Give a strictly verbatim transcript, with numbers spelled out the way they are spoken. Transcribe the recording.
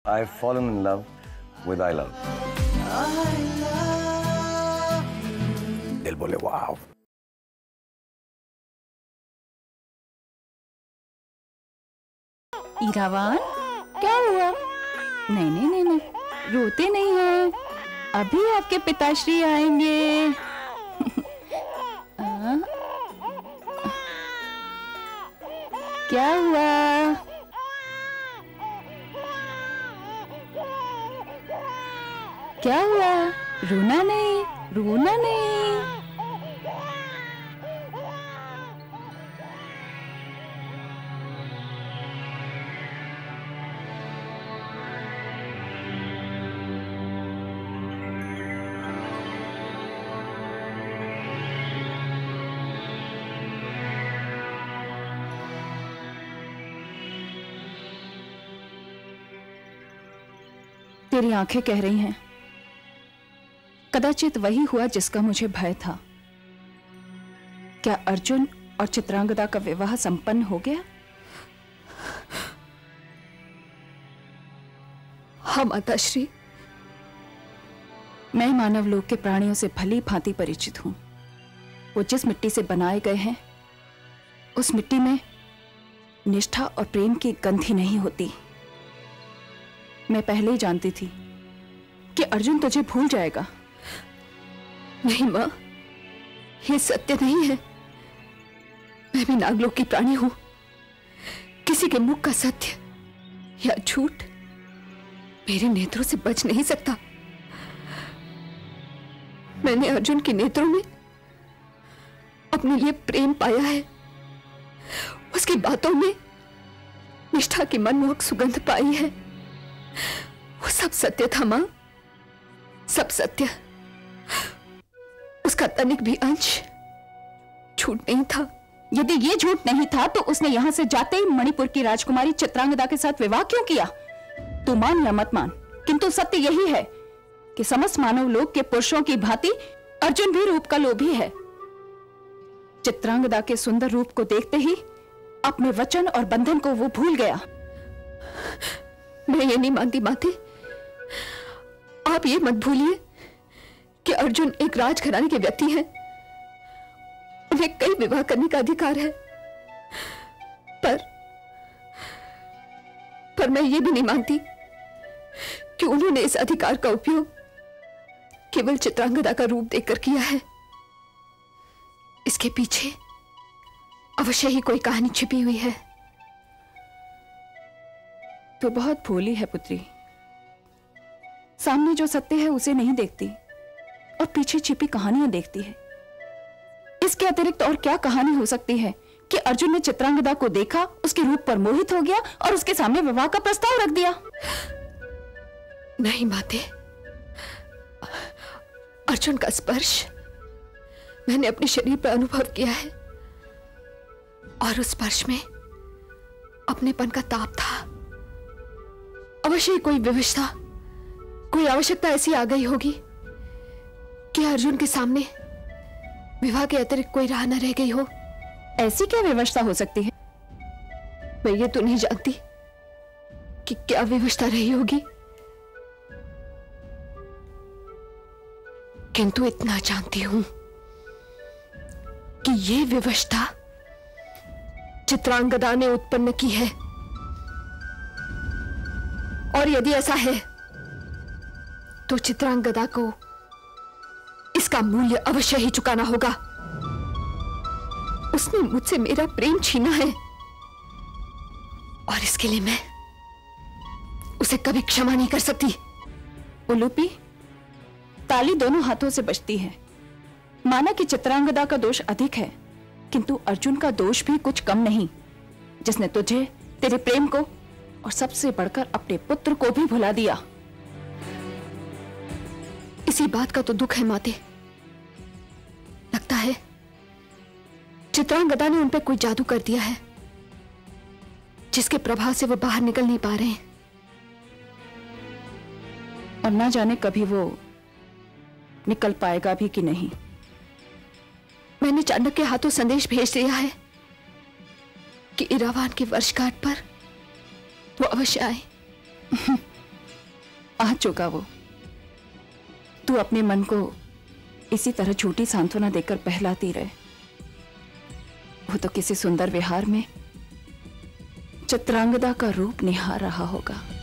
I've fallen in love with I love. दिल बोले वाव। इरावान, क्या हुआ? नहीं नहीं नहीं नहीं, रोते नहीं हैं। अभी आपके पिताश्री आएंगे। क्या हुआ? क्या हुआ? रोना नहीं, रोना नहीं। तेरी आंखें कह रही हैं, कदाचित वही हुआ जिसका मुझे भय था। क्या अर्जुन और चित्रांगदा का विवाह संपन्न हो गया? हाँ माताश्री। मैं मानव लोक के प्राणियों से भली भांति परिचित हूं। वो जिस मिट्टी से बनाए गए हैं, उस मिट्टी में निष्ठा और प्रेम की गंध ही नहीं होती। मैं पहले ही जानती थी कि अर्जुन तुझे भूल जाएगा। नहीं मां, ये सत्य नहीं है। मैं भी नागलोक की प्राणी हूं। किसी के मुख का सत्य या झूठ मेरे नेत्रों से बच नहीं सकता। मैंने अर्जुन के नेत्रों में अपने लिए प्रेम पाया है। उसकी बातों में निष्ठा की मनमोहक सुगंध पाई है। वो सब सत्य था मां, सब सत्य। उसका तनिक भी अंश झूठ नहीं था। यदि ये झूठ नहीं था तो उसने यहां से जाते ही मणिपुर की राजकुमारी चित्रांगदा के साथ विवाह क्यों किया? तू मान या मत मान, किंतु सत्य यही है कि समस्त मानव लोक के पुरुषों की भांति अर्जुन भी रूप का लोभी है। चित्रांगदा के सुंदर रूप को देखते ही अपने वचन और बंधन को वो भूल गया। मैं ये नहीं मानती माते। आप ये मत भूलिए कि अर्जुन एक राजघराने के व्यक्ति हैं। उन्हें कई विवाह करने का अधिकार है। पर पर मैं ये भी नहीं मानती कि उन्होंने इस अधिकार का उपयोग केवल चित्रांगदा का रूप देखकर किया है। इसके पीछे अवश्य ही कोई कहानी छिपी हुई है। तो बहुत भोली है पुत्री। सामने जो सत्य है उसे नहीं देखती और पीछे छिपी कहानियां देखती है। इसके अतिरिक्त और क्या कहानी हो सकती है कि अर्जुन ने चित्रांगदा को देखा, उसके रूप पर मोहित हो गया और उसके सामने विवाह का प्रस्ताव रख दिया? नहीं माते, अर्जुन का स्पर्श मैंने अपने शरीर पर अनुभव किया है और उस स्पर्श में अपनेपन का ताप था। अवश्य ही कोई विवशता, कोई आवश्यकता ऐसी आ गई होगी कि अर्जुन के सामने विवाह के अतिरिक्त कोई राह न रह गई हो। ऐसी क्या विवशता हो सकती है? मैं ये तो नहीं जानती कि क्या विवशता रही होगी, किंतु इतना जानती हूं कि ये विवशता चित्रांगदा ने उत्पन्न की है। और यदि ऐसा है तो चित्रांगदा को इसका मूल्य अवश्य ही चुकाना होगा। उसने मुझसे मेरा प्रेम छीना है और इसके लिए मैं उसे कभी क्षमा नहीं कर सकती। उलूपी, ताली दोनों हाथों से बजती है। माना कि चित्रांगदा का दोष अधिक है, किंतु अर्जुन का दोष भी कुछ कम नहीं, जिसने तुझे, तेरे प्रेम को और सबसे बढ़कर अपने पुत्र को भी भुला दिया। इसी बात का तो दुख है माते। लगता है चित्रांगदा ने उन पर कोई जादू कर दिया है, जिसके प्रभाव से वो बाहर निकल नहीं पा रहे हैं। और ना जाने कभी वो निकल पाएगा भी कि नहीं। मैंने चाणक्य के हाथों संदेश भेज दिया है कि इरावान की वर्षगांठ पर वो अवश्य आए। आ चुका वो। तू अपने मन को इसी तरह झूठी सांत्वना देकर बहलाती रहे। वो तो किसी सुंदर विहार में चित्रांगदा का रूप निहार रहा होगा।